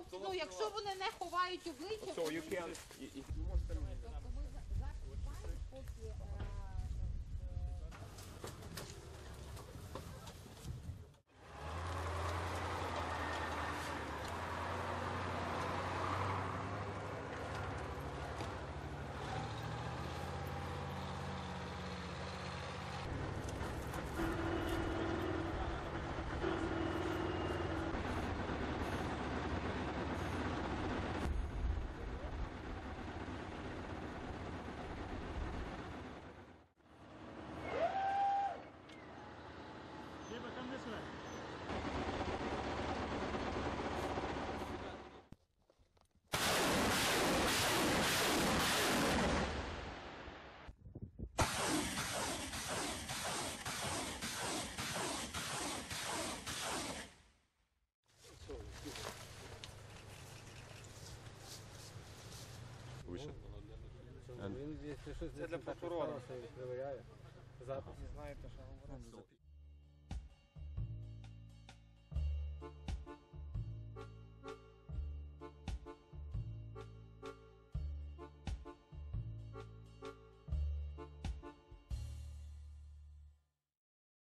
хлопці, ну якщо вони не ховають обличчя, то So you can, you можете мені. тобто ви закриваєте, поки Він, якщо щось Це для прокурора. перевіряє запис. Знаєте, що говорити.